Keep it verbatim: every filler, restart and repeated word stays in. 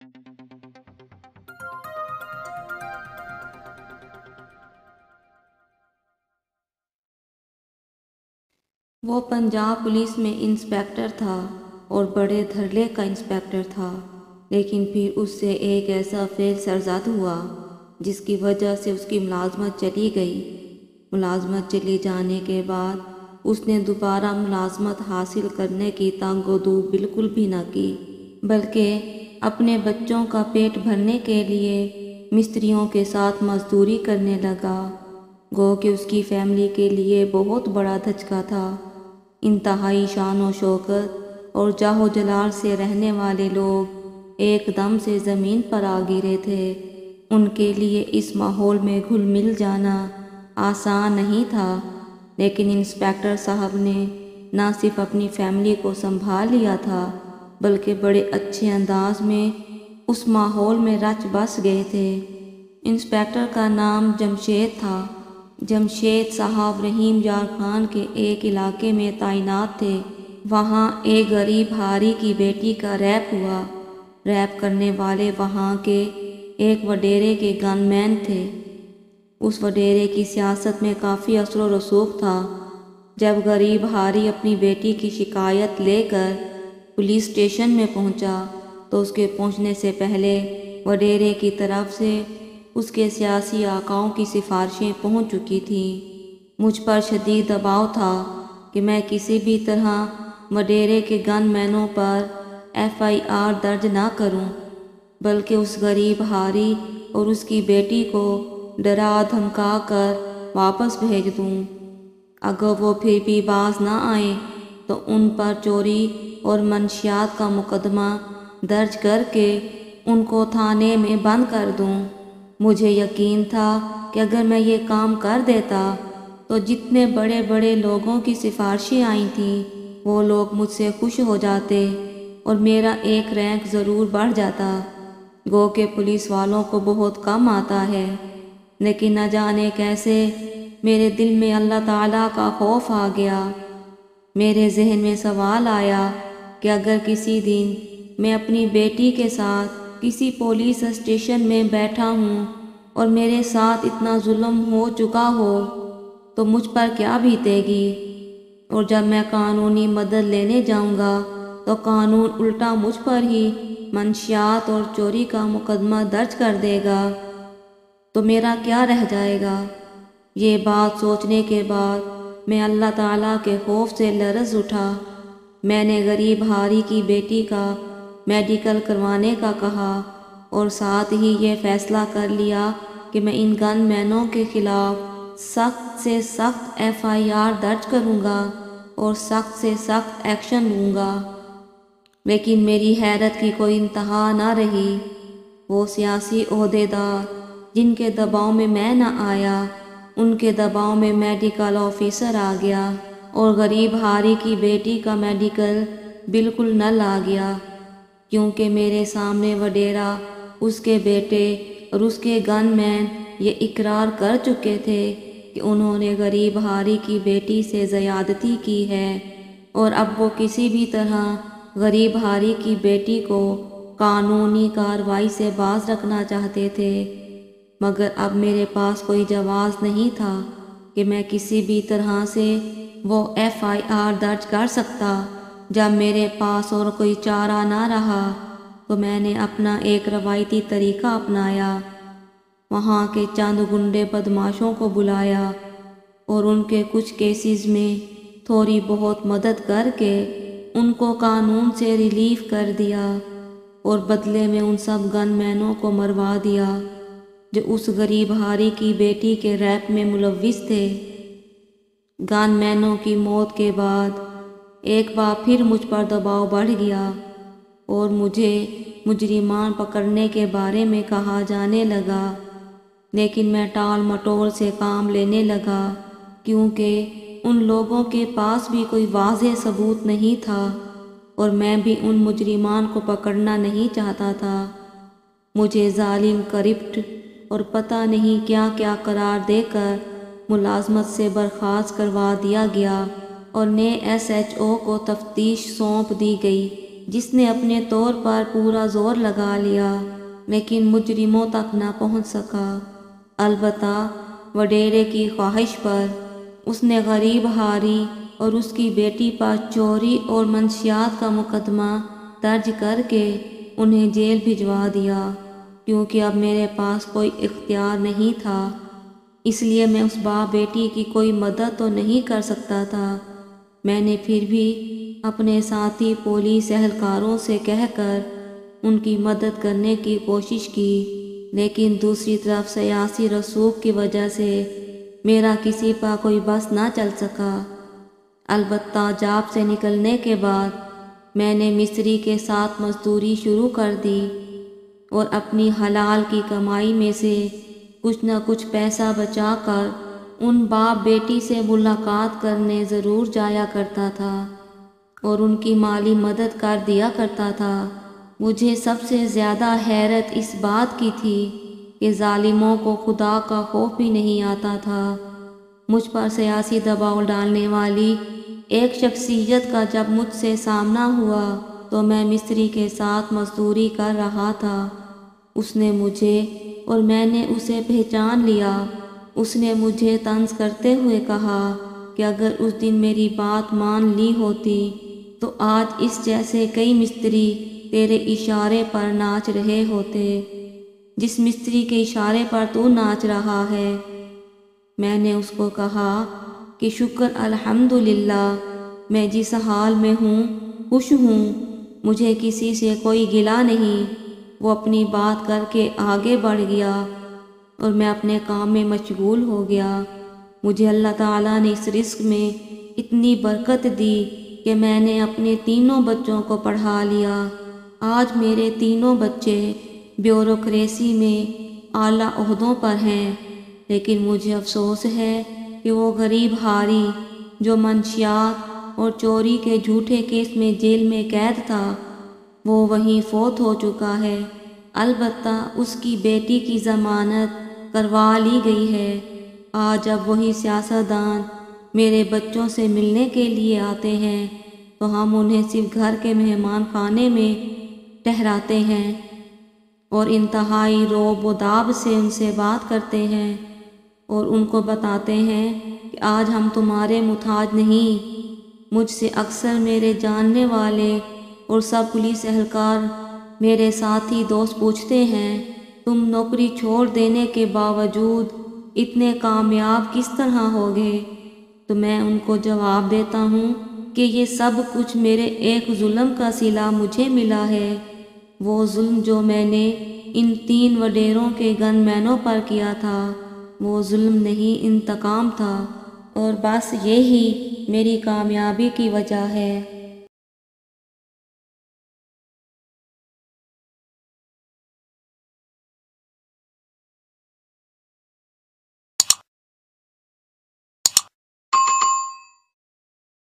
وہ پنجاب پولیس میں انسپیکٹر تھا اور بڑے دھڑلے کا انسپیکٹر تھا، لیکن پھر اس سے ایک ایسا فعل سرزد ہوا جس کی وجہ سے اس کی ملازمت چلی گئی۔ ملازمت چلی جانے کے بعد اس نے دوبارہ ملازمت حاصل کرنے کی تنگ و دو بالکل بھی نہ کی، بلکہ اپنے بچوں کا پیٹ بھرنے کے لیے مستریوں کے ساتھ مزدوری کرنے لگا۔ گو کہ اس کی فیملی کے لیے بہت بڑا دھچکا تھا۔ انتہائی شان و شوکت اور جاہ و جلال سے رہنے والے لوگ ایک دم سے زمین پر آ گرے تھے۔ ان کے لیے اس ماحول میں گھل مل جانا آسان نہیں تھا، لیکن انسپیکٹر صاحب نے نہ صرف اپنی فیملی کو سنبھال لیا تھا بلکہ بڑے اچھے انداز میں اس ماحول میں رچ بس گئے تھے۔ انسپیکٹر کا نام جمشید تھا۔ جمشید صاحب رحیم یار خان کے ایک علاقے میں تعینات تھے۔ وہاں ایک غریب ہاری کی بیٹی کا ریپ ہوا۔ ریپ کرنے والے وہاں کے ایک وڈیرے کے گن مین تھے۔ اس وڈیرے کی سیاست میں کافی اثر و رسوخ تھا۔ جب غریب ہاری اپنی بیٹی کی شکایت لے کر پولیس اسٹیشن میں پہنچا تو اس کے پہنچنے سے پہلے وڈیرے کی طرف سے اس کے سیاسی آقاؤں کی سفارشیں پہنچ چکی تھیں۔ مجھ پر شدید دباؤ تھا کہ میں کسی بھی طرح وڈیرے کے گن مینوں پر ایف آئی آر درج نہ کروں، بلکہ اس غریب ہاری اور اس کی بیٹی کو ڈرا دھمکا کر واپس بھیج دوں۔ اگر وہ پھر بھی باز نہ آئیں تو ان پر چوری اور منشیات کا مقدمہ درج کر کے ان کو تھانے میں بند کر دوں۔ مجھے یقین تھا کہ اگر میں یہ کام کر دیتا تو جتنے بڑے بڑے لوگوں کی سفارشیں آئی تھیں وہ لوگ مجھ سے خوش ہو جاتے اور میرا ایک رینک ضرور بڑھ جاتا۔ گو کہ پولیس والوں کو بہت کم آتا ہے، لیکن نہ جانے کیسے میرے دل میں اللہ تعالیٰ کا خوف آ گیا۔ میرے ذہن میں سوال آیا کہ اگر کسی دن میں اپنی بیٹی کے ساتھ کسی پولیس اسٹیشن میں بیٹھا ہوں اور میرے ساتھ اتنا ظلم ہو چکا ہو تو مجھ پر کیا بیتے گی، اور جب میں قانونی مدد لینے جاؤں گا تو قانون الٹا مجھ پر ہی منشیات اور چوری کا مقدمہ درج کر دے گا تو میرا کیا رہ جائے گا۔ یہ بات سوچنے کے بعد میں اللہ تعالیٰ کے خوف سے لرز اٹھا۔ میں نے غریب ہاری کی بیٹی کا میڈیکل کروانے کا کہا اور ساتھ ہی یہ فیصلہ کر لیا کہ میں ان گن مینوں کے خلاف سخت سے سخت ایف آئی آر درج کروں گا اور سخت سے سخت ایکشن لوں گا۔ لیکن میری حیرت کی کوئی انتہا نہ رہی۔ وہ سیاسی عہدیدار جن کے دباؤ میں میں نہ آیا، ان کے دباؤ میں میڈیکل آفیسر آ گیا اور غریب ہاری کی بیٹی کا میڈیکل بالکل نل آ گیا، کیونکہ میرے سامنے وڈیرا، اس کے بیٹے اور اس کے گن مین یہ اقرار کر چکے تھے کہ انہوں نے غریب ہاری کی بیٹی سے زیادتی کی ہے اور اب وہ کسی بھی طرح غریب ہاری کی بیٹی کو قانونی کارروائی سے باز رکھنا چاہتے تھے۔ مگر اب میرے پاس کوئی جواز نہیں تھا کہ میں کسی بھی طرح سے وہ ایف آئی آر درج کر سکتا۔ جب میرے پاس اور کوئی چارہ نہ رہا تو میں نے اپنا ایک روایتی طریقہ اپنایا۔ وہاں کے چند گنڈے بدماشوں کو بلایا اور ان کے کچھ کیسز میں تھوڑی بہت مدد کر کے ان کو قانون سے ریلیف کر دیا اور بدلے میں ان سب گن مینوں کو مروا دیا جو اس غریب ہاری کی بیٹی کے ریپ میں ملوث تھے۔ گن مینوں کی موت کے بعد ایک بار پھر مجھ پر دباؤ بڑھ گیا اور مجھے مجرمان پکڑنے کے بارے میں کہا جانے لگا، لیکن میں ٹال مٹول سے کام لینے لگا کیونکہ ان لوگوں کے پاس بھی کوئی واضح ثبوت نہیں تھا اور میں بھی ان مجرمان کو پکڑنا نہیں چاہتا تھا۔ مجھے ظالم، کرپٹ اور پتہ نہیں کیا کیا قرار دے کر ملازمت سے برخاست کروا دیا گیا اور نئے ایس ایچ او کو تفتیش سونپ دی گئی۔ جس نے اپنے طور پر پورا زور لگا لیا لیکن مجرموں تک نہ پہنچ سکا۔ البتہ وڈیرے کی خواہش پر اس نے غریب ہاری اور اس کی بیٹی پر چوری اور منشیات کا مقدمہ درج کر کے انہیں جیل بھجوا دیا، کیونکہ اب میرے پاس کوئی اختیار نہیں تھا، اس لیے میں اس باپ بیٹی کی کوئی مدد تو نہیں کر سکتا تھا۔ میں نے پھر بھی اپنے ساتھی پولیس اہلکاروں سے کہہ کر ان کی مدد کرنے کی کوشش کی، لیکن دوسری طرف سیاسی رسوخ کی وجہ سے میرا کسی پر کوئی بس نہ چل سکا۔ البتہ جاب سے نکلنے کے بعد میں نے مستری کے ساتھ مزدوری شروع کر دی اور اپنی حلال کی کمائی میں سے کچھ نہ کچھ پیسہ بچا کر ان باپ بیٹی سے ملاقات کرنے ضرور جایا کرتا تھا اور ان کی مالی مدد کر دیا کرتا تھا۔ مجھے سب سے زیادہ حیرت اس بات کی تھی کہ ظالموں کو خدا کا خوف بھی نہیں آتا تھا۔ مجھ پر سیاسی دباؤ ڈالنے والی ایک شخصیت کا جب مجھ سے سامنا ہوا تو میں مستری کے ساتھ مزدوری کر رہا تھا۔ اس نے مجھے اور میں نے اسے پہچان لیا۔ اس نے مجھے طنز کرتے ہوئے کہا کہ اگر اس دن میری بات مان لی ہوتی تو آج اس جیسے کئی مستری تیرے اشارے پر ناچ رہے ہوتے، جس مستری کے اشارے پر تو ناچ رہا ہے۔ میں نے اس کو کہا کہ شکر الحمدللہ، میں جس حال میں ہوں خوش ہوں، مجھے کسی سے کوئی گلہ نہیں۔ وہ اپنی بات کر کے آگے بڑھ گیا اور میں اپنے کام میں مشغول ہو گیا۔ مجھے اللہ تعالیٰ نے اس رزق میں اتنی برکت دی کہ میں نے اپنے تینوں بچوں کو پڑھا لیا۔ آج میرے تینوں بچے بیوروکریسی میں اعلیٰ عہدوں پر ہیں، لیکن مجھے افسوس ہے کہ وہ غریب ہاری جو منشیات اور چوری کے جھوٹے کیس میں جیل میں قید تھا، وہ وہیں فوت ہو چکا ہے۔ البتہ اس کی بیٹی کی ضمانت کروا لی گئی ہے۔ آج جب وہی سیاستدان میرے بچوں سے ملنے کے لیے آتے ہیں تو ہم انہیں صرف گھر کے مہمان خانے میں ٹھہراتے ہیں اور انتہائی روب و داب سے ان سے بات کرتے ہیں اور ان کو بتاتے ہیں کہ آج ہم تمہارے محتاج نہیں۔ مجھ سے اکثر میرے جاننے والے اور سب پولیس اہلکار، میرے ساتھی دوست پوچھتے ہیں تم نوکری چھوڑ دینے کے باوجود اتنے کامیاب کس طرح ہو گئے؟ تو میں ان کو جواب دیتا ہوں کہ یہ سب کچھ میرے ایک ظلم کا صلہ مجھے ملا ہے۔ وہ ظلم جو میں نے ان تین وڈیروں کے گن مینوں پر کیا تھا، وہ ظلم نہیں انتقام تھا، اور بس یہی میری کامیابی کی وجہ ہے۔